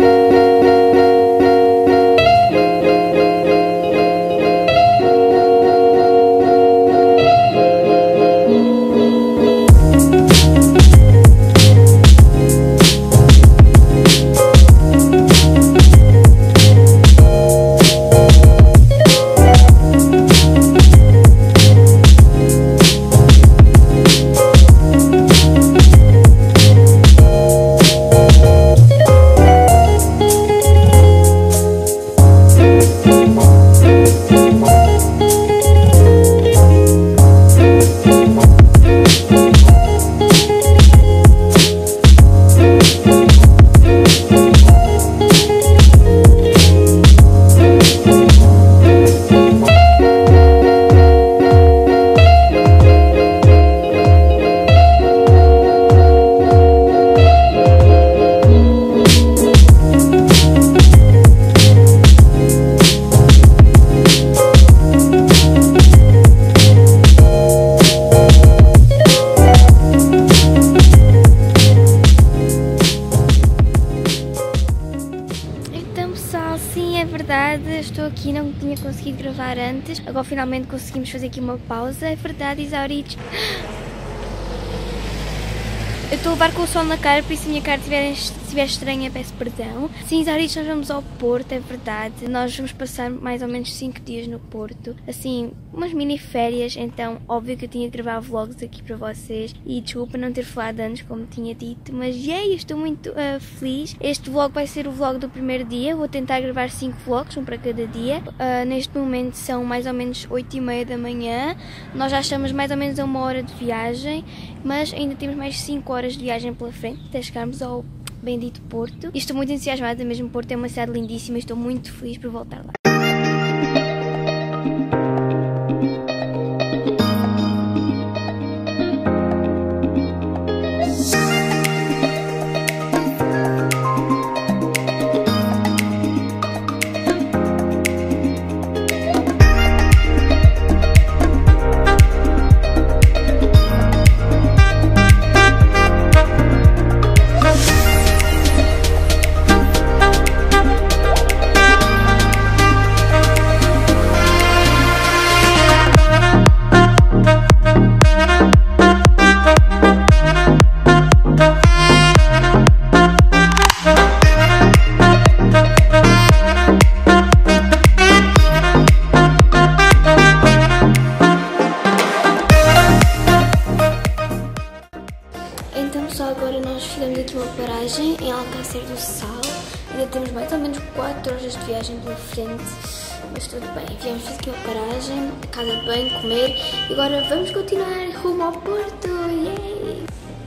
Estou aqui, não tinha conseguido gravar antes. Agora finalmente conseguimos fazer aqui uma pausa. É verdade, Isauritos. Eu estou a levar com o sol na cara, por isso se a minha cara estiver estranha, peço perdão. Sim, Isauritos, nós vamos ao Porto, é verdade. Nós vamos passar mais ou menos 5 dias no Porto. Assim, umas mini férias, então óbvio que eu tinha de gravar vlogs aqui para vocês. E desculpa não ter falado antes, como tinha dito, mas estou muito feliz. Este vlog vai ser o vlog do primeiro dia. Vou tentar gravar 5 vlogs, um para cada dia. Neste momento são mais ou menos 8h30 da manhã. Nós já estamos mais ou menos a 1 hora de viagem, mas ainda temos mais 5 horas de viagem pela frente até chegarmos ao bendito Porto. E estou muito entusiasmada mesmo. Porto é uma cidade lindíssima e estou muito feliz por voltar lá. Agora nós fizemos aqui uma paragem em Alcácer do Sal. Ainda temos mais ou menos 4 horas de viagem pela frente, mas tudo bem. Viemos fazer aqui uma paragem, casa de banho, comer e agora vamos continuar rumo ao Porto. Yay!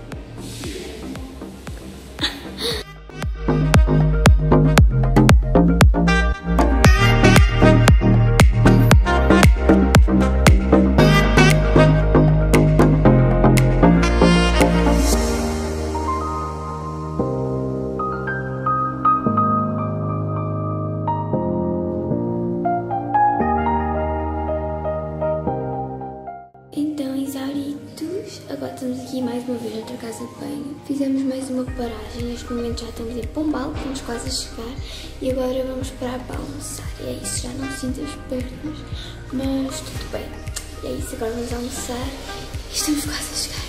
Agora estamos aqui mais uma vez noutra casa de banho. Fizemos mais uma paragem, neste momento já estamos em Pombal, estamos quase a chegar e agora vamos parar para almoçar. E é isso, já não sinto as pernas, mas tudo bem. E é isso, agora vamos almoçar e estamos quase a chegar.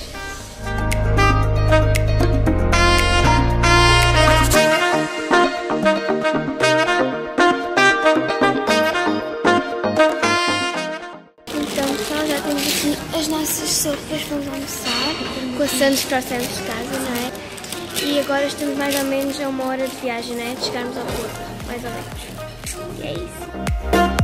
As nossas sopas, vamos almoçar com a Santos que trouxemos de casa, não é? E agora estamos mais ou menos a 1 hora de viagem, não é? De chegarmos ao Porto, mais ou menos. E é isso.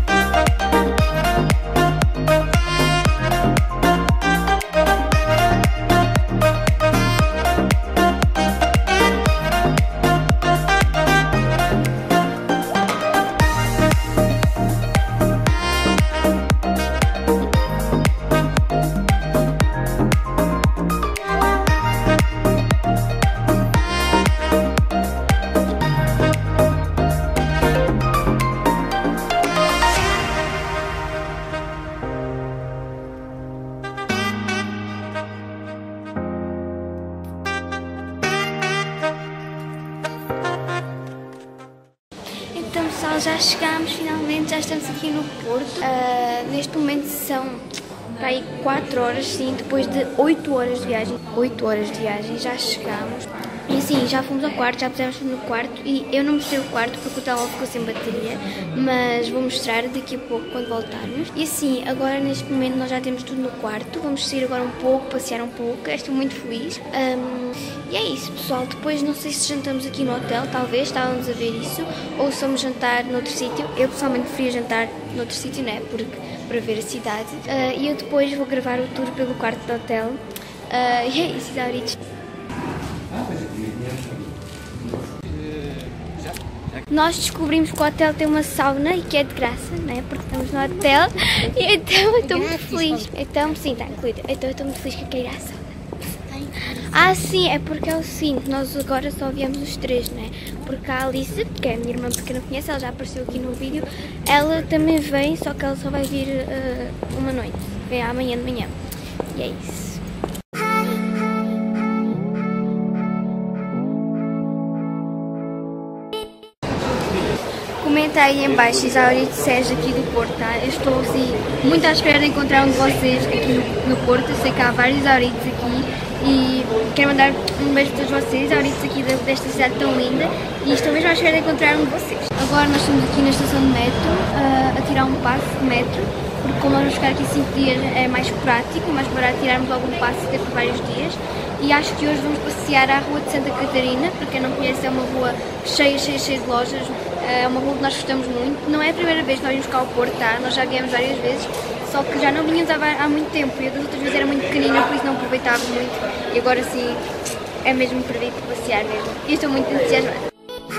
Então pessoal, já chegámos finalmente, já estamos aqui no Porto. Neste momento são para aí 4 horas, sim, depois de 8 horas de viagem. 8 horas de viagem, já chegámos. E assim, já fomos ao quarto, já pusemos no quarto e eu não mostrei o quarto porque o telemóvel ficou sem bateria, mas vou mostrar daqui a pouco quando voltarmos. E assim, agora neste momento nós já temos tudo no quarto, vamos sair agora um pouco, passear um pouco, estou muito feliz. E é isso pessoal, depois não sei se jantamos aqui no hotel, talvez, estávamos a ver isso, ou se vamos jantar noutro sítio. Eu pessoalmente preferia jantar noutro sítio, né, porque para ver a cidade. E eu depois vou gravar o tour pelo quarto do hotel. E é isso, Isauritos. Nós descobrimos que o hotel tem uma sauna e que é de graça, né? Porque estamos no hotel e então eu estou muito feliz. Então, sim, está incluído. Então eu estou muito feliz que eu quero ir à sauna. Ah, sim, é porque é o seguinte, nós agora só viemos os 3, né? Porque a Alice, que é a minha irmã porque não conhece, ela já apareceu aqui no vídeo, ela também vem, só que ela só vai vir uma noite, vem amanhã de manhã. E é isso. Comenta aí em baixo, Isaurito Sérgio aqui do Porto, tá? Eu estou assim, muito à espera de encontrar um de vocês aqui no Porto. Eu sei que há vários Isauritos aqui e quero mandar um beijo para todos vocês, Isauritos aqui desta cidade tão linda, e estou mesmo à espera de encontrar um de vocês. Agora nós estamos aqui na estação de metro, a tirar um passe de metro, porque como nós vamos ficar aqui 5 dias é mais prático, mais barato tirarmos logo um passe e ter por vários dias. E acho que hoje vamos passear à Rua de Santa Catarina, para quem não conhece é uma rua cheia de lojas, é uma rua que nós gostamos muito. Não é a primeira vez que nós vimos cá ao Porto, tá? Nós já viemos várias vezes, só que já não vinhamos há muito tempo e eu das outras vezes era muito pequenina, por isso não aproveitava muito. E agora sim, é mesmo para vir passear mesmo. E estou muito entusiasmada.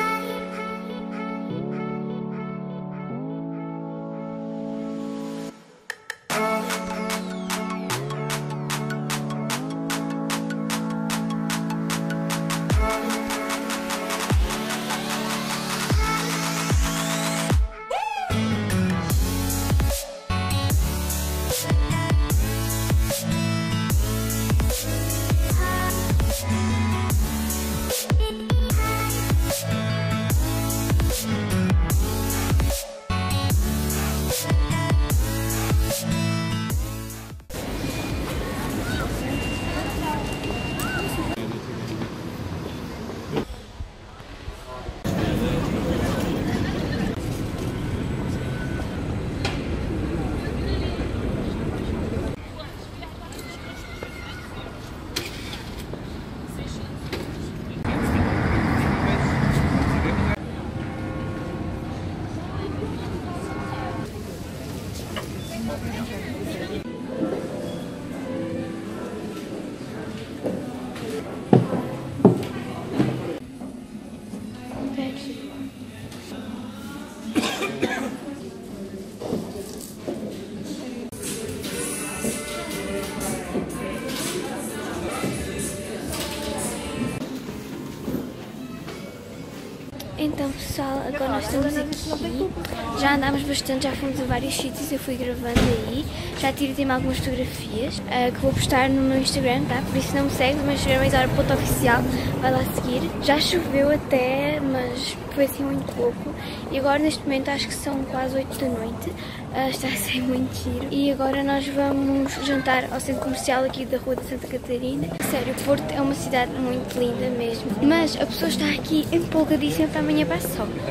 Então pessoal, agora nós estamos aqui, já andámos bastante, já fomos a vários sítios, eu fui gravando aí, já tirei também algumas fotografias que vou postar no meu Instagram, tá? Por isso não me segue, mas Instagram é isaura.oficial, vai lá seguir. Já choveu até, mas foi assim muito pouco, e agora neste momento acho que são quase 8 da noite, está a ser muito giro. E agora nós vamos jantar ao centro comercial aqui da Rua de Santa Catarina. Sério, o Porto é uma cidade muito linda mesmo, mas a pessoa está aqui empolgadíssima para amanhã para a sauna.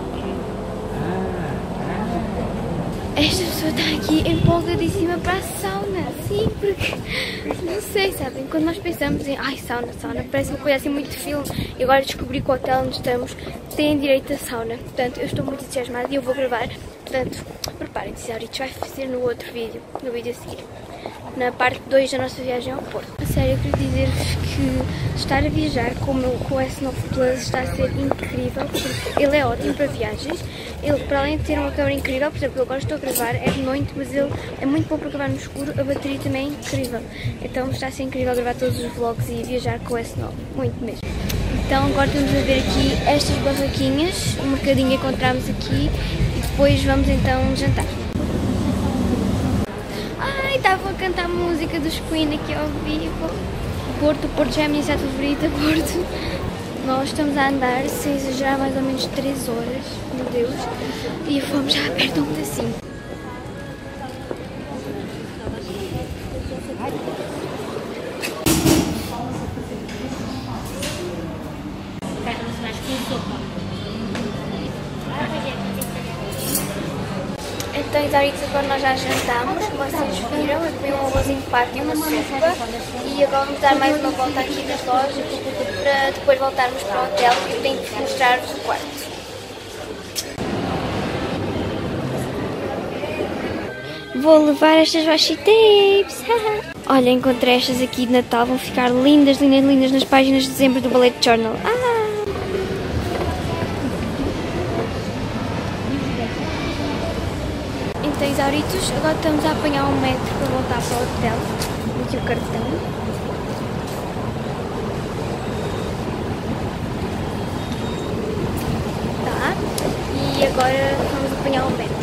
Esta pessoa está aqui empolgadíssima para a sauna, sim, porque, não sei, sabem, quando nós pensamos em, ai, sauna, parece uma coisa assim muito de filme, e agora descobri que o hotel onde estamos tem direito a sauna, portanto, eu estou muito entusiasmada e eu vou gravar, portanto, preparem-se, Isauritos, vai ser no outro vídeo, no vídeo a seguir, na parte 2 da nossa viagem ao Porto. A sério, eu quero dizer-vos que estar a viajar com o S9 Plus está a ser incrível, porque ele é ótimo para viagens. Ele, para além de ter uma câmera incrível, por exemplo, eu agora estou a gravar, é de noite, mas ele é muito bom para gravar no escuro, a bateria também é incrível. Então está a ser incrível gravar todos os vlogs e viajar com o S9, muito mesmo. Então agora estamos a ver aqui estas barraquinhas, um mercadinho encontramos aqui e depois vamos então jantar. Ai, estavam a cantar a música dos Queen aqui ao vivo. O Porto já é a minha cidade favorita, Porto. Nós estamos a andar, sem exagerar, mais ou menos 3 horas, meu Deus, e fomos já perto de um pedacinho. Então, Isauritos, agora nós já jantámos, como vocês viram, eu comi um arrozinho de pato e uma sopa, e agora vamos dar mais uma volta aqui nas lojas, para depois voltarmos para o hotel, e eu tenho que mostrar-vos o quarto. Vou levar estas washi tapes. Olha, encontrei estas aqui de Natal, vão ficar lindas, lindas, lindas nas páginas de dezembro do Ballet Journal. Então, Isauritos, agora estamos a apanhar um metro para voltar para o hotel. Aqui o cartão. Tá. E agora vamos apanhar um metro.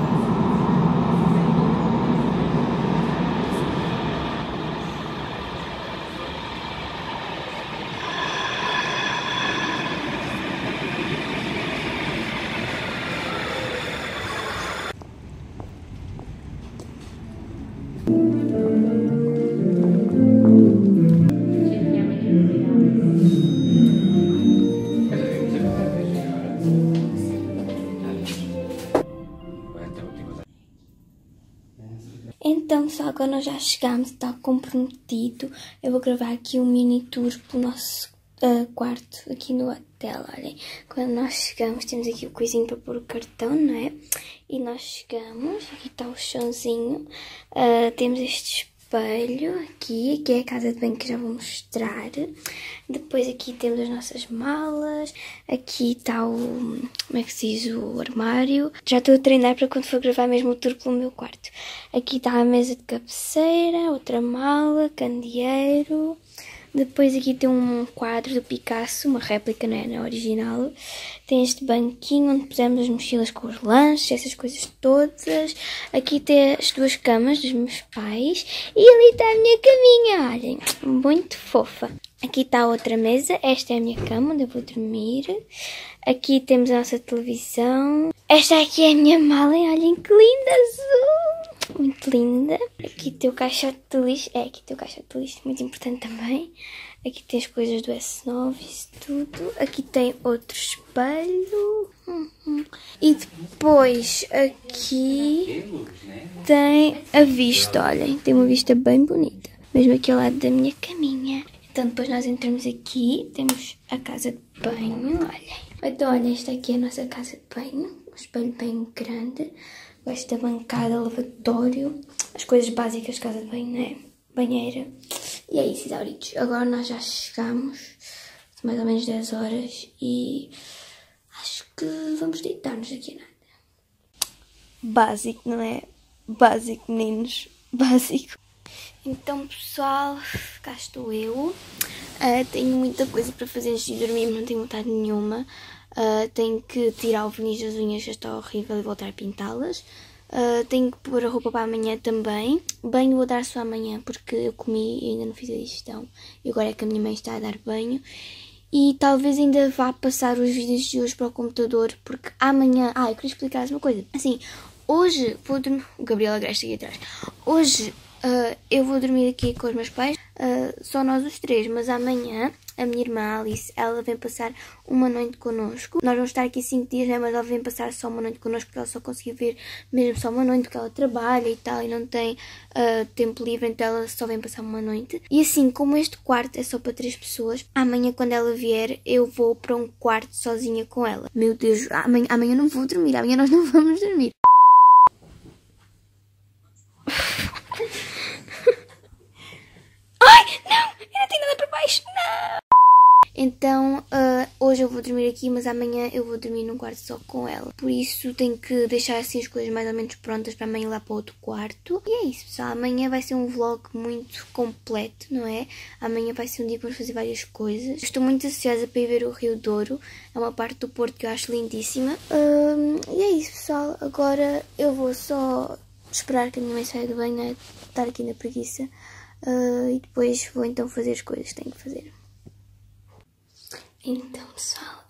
Então, só agora nós já chegámos, está comprometido. Eu vou gravar aqui um mini tour pelo nosso quarto aqui no hotel. Olhem, quando nós chegamos, temos aqui o coisinho para pôr o cartão, não é? E nós chegamos, aqui está o chãozinho, temos este espelho aqui, que é a casa de banho que já vou mostrar. Depois aqui temos as nossas malas, aqui está o, como é que se diz, o armário. Já estou a treinar para quando for gravar mesmo o tour pelo meu quarto. Aqui está a mesa de cabeceira, outra mala, candeeiro. Depois aqui tem um quadro do Picasso, uma réplica, não é? Não é original. Tem este banquinho onde pusemos as mochilas com os lanches, essas coisas todas. Aqui tem as duas camas dos meus pais. E ali está a minha caminha, olhem, muito fofa. Aqui está outra mesa, esta é a minha cama onde eu vou dormir. Aqui temos a nossa televisão. Esta aqui é a minha mala, e olhem que linda, azul! Muito linda. Aqui tem o caixote de lixo. Aqui tem o caixote de lixo, muito importante também. Aqui tem as coisas do S9, isso tudo. Aqui tem outro espelho. E depois aqui tem a vista, olhem. Tem uma vista bem bonita. Mesmo aqui ao lado da minha caminha. Então depois nós entramos aqui, temos a casa de banho, olhem. Então olhem, esta aqui é a nossa casa de banho. Um espelho bem grande. Esta bancada, lavatório, as coisas básicas de casa de banho, né? Banheira. E é isso, Isauritos. Agora nós já chegamos, mais ou menos 10 horas, e acho que vamos deitar-nos aqui a nada. Básico, não é? Básico, meninos. Básico. Então, pessoal, cá estou eu. Tenho muita coisa para fazer antes de dormir, mas não tenho vontade nenhuma. Tenho que tirar o verniz das unhas, já está horrível, e voltar a pintá-las. Tenho que pôr a roupa para amanhã também. Banho vou dar só amanhã, porque eu comi e ainda não fiz a digestão. E agora é que a minha mãe está a dar banho. E talvez ainda vá passar os vídeos de hoje para o computador, porque amanhã... eu queria explicar-vos uma coisa. Assim, hoje vou dormir... O Gabriel Agreste aqui atrás. Hoje eu vou dormir aqui com os meus pais, só nós os três, mas amanhã a minha irmã Alice, ela vem passar uma noite connosco. Nós vamos estar aqui 5 dias, né? Mas ela vem passar só uma noite connosco, porque ela só conseguiu vir mesmo só uma noite, porque ela trabalha e tal, e não tem tempo livre, então ela só vem passar uma noite. E assim, como este quarto é só para 3 pessoas, amanhã quando ela vier, eu vou para um quarto sozinha com ela. Meu Deus, amanhã não vou dormir, amanhã nós não vamos dormir. Ai, não! Ainda tem nada para baixo, não! Então, hoje eu vou dormir aqui, mas amanhã eu vou dormir num quarto só com ela. Por isso, tenho que deixar assim as coisas mais ou menos prontas para amanhã ir lá para outro quarto. E é isso, pessoal. Amanhã vai ser um vlog muito completo, não é? Amanhã vai ser um dia para fazer várias coisas. Estou muito ansiosa para ir ver o Rio Douro. É uma parte do Porto que eu acho lindíssima. E é isso, pessoal. Agora eu vou só esperar que a minha mãe saia do banho, né? Estar aqui na preguiça. E depois vou então fazer as coisas que tenho que fazer. Então, pessoal,